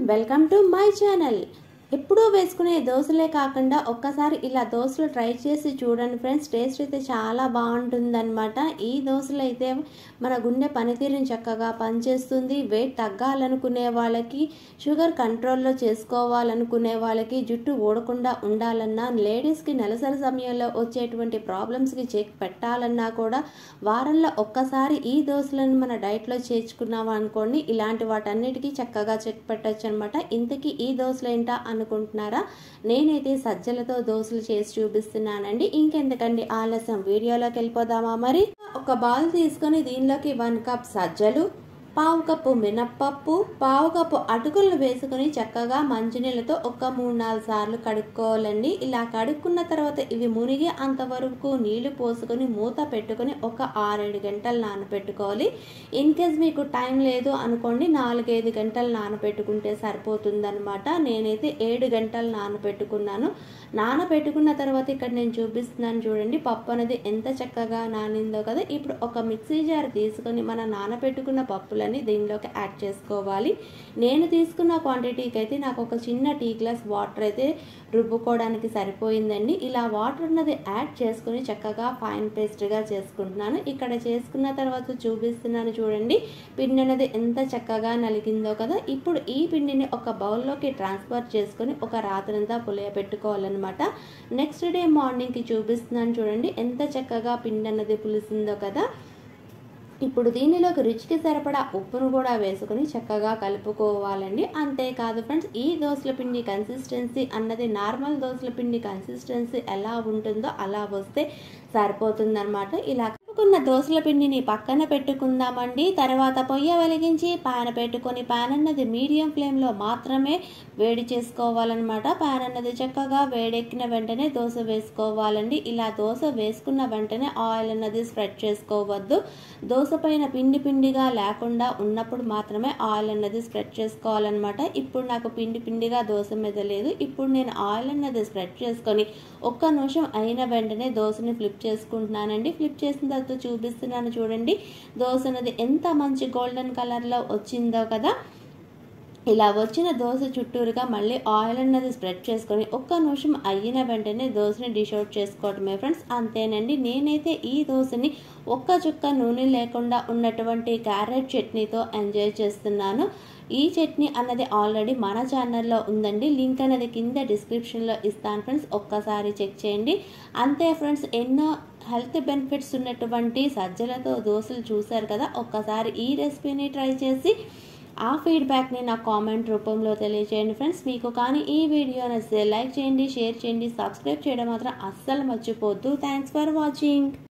Welcome to my channel. ఎప్పుడూ వేసుకునే దోశలే కాకుండా ఒక్కసారి ఇలా దోశలు ట్రై చేసి చూడండి ఫ్రెండ్స్. టేస్ట్ అయితే చాలా బాగుంటుందన్నమాట. ఈ దోశలు అయితే మన గుండె పనితీరుని చక్కగా పనిచేస్తుంది. వెయిట్ తగ్గాలనుకునే వాళ్ళకి, షుగర్ కంట్రోల్లో చేసుకోవాలనుకునే వాళ్ళకి, జుట్టు ఊడకుండా ఉండాలన్నా, లేడీస్కి నెలసరి సమయంలో వచ్చేటువంటి ప్రాబ్లమ్స్కి చెక్ పెట్టాలన్నా కూడా వారంలో ఒక్కసారి ఈ దోశలను మన డైట్లో చేర్చుకున్నాం అనుకోండి, ఇలాంటి వాటన్నిటికీ చక్కగా చెక్ పెట్టచ్చు అనమాట. ఇంతకీ ఈ దోశలు ఏంటా అనుకుంటున్నారా? నేనైతే సజ్జలతో దోశలు చేసి చూపిస్తున్నానండి. ఇంకెందుకండి ఆలస్యం, వీడియోలోకి వెళ్ళిపోదామా? మరి ఒక బౌల్ తీసుకొని దీనిలోకి 1 కప్ సజ్జలు, 1/2 కప్పు మినప్పప్పు, 1/2 కప్పు అటుకులను వేసుకొని చక్కగా మంచినీళ్ళతో ఒక 3-4 సార్లు కడుక్కోవాలండి. ఇలా కడుక్కున్న తర్వాత ఇవి మునిగి అంతవరకు నీళ్లు పోసుకొని మూత పెట్టుకొని ఒక 6-7 గంటలు నానబెట్టుకోవాలి. ఇన్ కేస్ మీకు టైం లేదు అనుకోండి, 4-5 గంటలు నానబెట్టుకుంటే సరిపోతుందన్నమాట. నేనైతే 7 గంటలు నానబెట్టుకున్నాను. నానబెట్టుకున్న తర్వాత ఇక్కడ నేను చూపిస్తున్నాను చూడండి, పప్పు అనేది ఎంత చక్కగా నానిందో కదా. ఇప్పుడు ఒక మిక్సీ జార్ తీసుకొని మన నానబెట్టుకున్న పప్పులని దీనిలోకి యాడ్ చేసుకోవాలి. నేను తీసుకున్న క్వాంటిటీకి అయితే నాకు ఒక చిన్న టీ గ్లాస్ వాటర్ అయితే రుబ్బుకోవడానికి సరిపోయిందండి. ఇలా వాటర్ అన్నది యాడ్ చేసుకుని చక్కగా ఫైన్ పేస్ట్గా చేసుకుంటున్నాను. ఇక్కడ చేసుకున్న తర్వాత చూపిస్తున్నాను చూడండి, పిండి అనేది ఎంత చక్కగా నలిగిందో కదా. ఇప్పుడు ఈ పిండిని ఒక బౌల్లోకి ట్రాన్స్ఫర్ చేసుకొని ఒక రాత్రంతా పులియబెట్టుకోవాలన్నమాట. నెక్స్ట్ డే మార్నింగ్కి చూపిస్తున్నాను చూడండి, ఎంత చక్కగా పిండి అన్నది పులిసిందో కదా. ఇప్పుడు దీనిలోకి రుచికి సరిపడా ఉప్పును కూడా వేసుకొని చక్కగా కలుపుకోవాలండి. అంతేకాదు ఫ్రెండ్స్, ఈ దోశల పిండి కన్సిస్టెన్సీ అన్నది నార్మల్ దోశల పిండి కన్సిస్టెన్సీ ఎలా ఉంటుందో అలా వస్తే సరిపోతుందన్నమాట. ఇలా కలుపుకున్న దోశల పిండిని పక్కన పెట్టుకుందామండి. తర్వాత పొయ్యి వెలిగించి ప్యాన్ పెట్టుకొని ప్యాన్ అన్నది మీడియం ఫ్లేమ్లో మాత్రమే వేడి చేసుకోవాలన్నమాట. ప్యాన్ అన్నది చక్కగా వేడెక్కిన వెంటనే దోశ వేసుకోవాలండి. ఇలా దోశ వేసుకున్న వెంటనే ఆయిల్ అన్నది స్ప్రెడ్ చేసుకోవద్దు. దోశ పైన పిండి పిండిగా లేకుండా ఉన్నప్పుడు మాత్రమే ఆయిల్ అన్నది స్ప్రెడ్ చేసుకోవాలన్నమాట. ఇప్పుడు నాకు పిండి పిండిగా దోశ మీద లేదు. ఇప్పుడు నేను ఆయిల్ అన్నది స్ప్రెడ్ చేసుకొని ఒక్క నిమిషం అయిన వెంటనే దోశని ఫ్లిప్ చేసుకుంటున్నానండి. ఫ్లిప్ చేసిన తర్వాత చూపిస్తున్నాను చూడండి, దోశ అనేది ఎంత మంచి గోల్డెన్ కలర్లో వచ్చిందో కదా. ఇలా వచ్చిన దోశ చుట్టూరుగా మళ్ళీ ఆయిల్ అన్నది స్ప్రెడ్ చేసుకొని ఒక్క నిమిషం అయిన వెంటనే దోశని డిష్ అవుట్ చేసుకోవటమే ఫ్రెండ్స్. అంతేనండి. నేనైతే ఈ దోశని ఒక్క చుక్క నూనె లేకుండా ఉన్నటువంటి క్యారెట్ చట్నీతో ఎంజాయ్ చేస్తున్నాను. ఈ చట్నీ అన్నది ఆల్రెడీ మన ఛానల్లో ఉందండి, లింక్ అనేది కింద డిస్క్రిప్షన్లో ఇస్తాను ఫ్రెండ్స్, ఒక్కసారి చెక్ చేయండి. అంతే ఫ్రెండ్స్, ఎన్నో హెల్త్ బెనిఫిట్స్ ఉన్నటువంటి సజ్జలతో దోశలు చూశారు కదా. ఒక్కసారి ఈ రెసిపీని ట్రై చేసి ఆ ఫీడ్బ్యాక్ని నా కామెంట్ రూపంలో తెలియజేయండి ఫ్రెండ్స్. మీకు కానీ ఈ వీడియో నచ్చితే లైక్ చేయండి, షేర్ చేయండి, సబ్స్క్రైబ్ చేయడం మాత్రం అస్సలు మర్చిపోవద్దు. Thanks for watching.